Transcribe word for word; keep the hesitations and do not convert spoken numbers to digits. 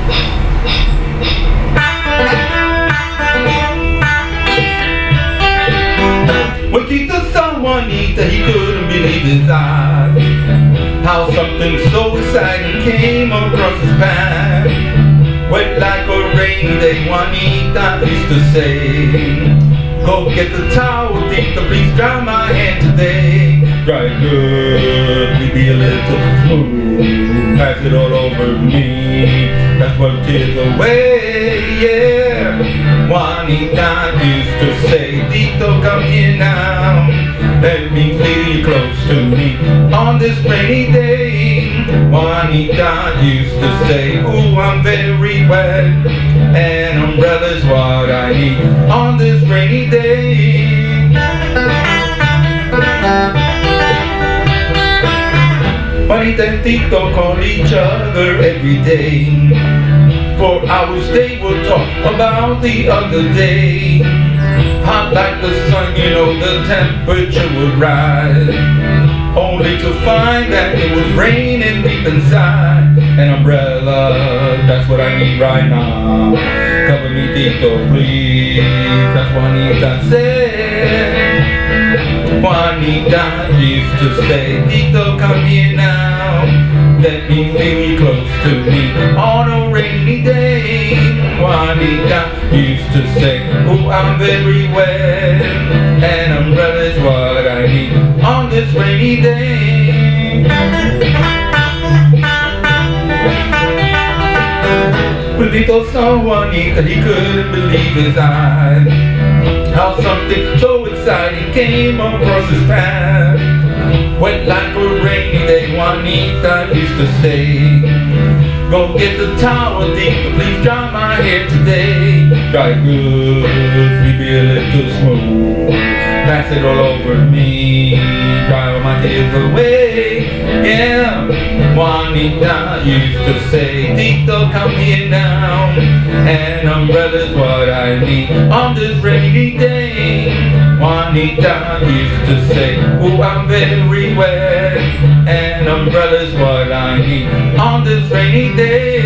When Tito saw Juanita, he couldn't believe his eyes. How something so exciting came across his path. Wet like a rainy day, Juanita used to say, go get the towel, Tito, please dry my hand today. Dry it good, we be a little smooth. Pass it all over me, that's what tears away, yeah. Juanita used to say, Tito, come here now, let me feel you close to me. On this rainy day, Juanita used to say, ooh, I'm very wet, an umbrella's what I need on this rainy day. Juanita and Tito call each other every day. For hours they would talk about the other day. Hot like the sun, you know the temperature would rise, only to find that it was raining deep inside. An umbrella, that's what I need right now. Cover me, Tito, please, that's what Juanita said. Juanita used to say, Tito, come here now, let me feel you close to me on a rainy day. Juanita used to say, oh, I'm very wet, an umbrella's what I need on this rainy day. When Tito saw Juanita, he couldn't believe his eyes. How something so exciting came across his path. Wet like a rainy day, Juanita used to say, go get the towel, Tito, please dry my hair today. Dry good, we be a little smooth. Pass it all over me, dry all my tears away. Yeah, Juanita used to say, Tito, come here now, an umbrella's what I need on this rainy day. Juanita used to say, oh, I'm very wet, an umbrella's what I need on this rainy day.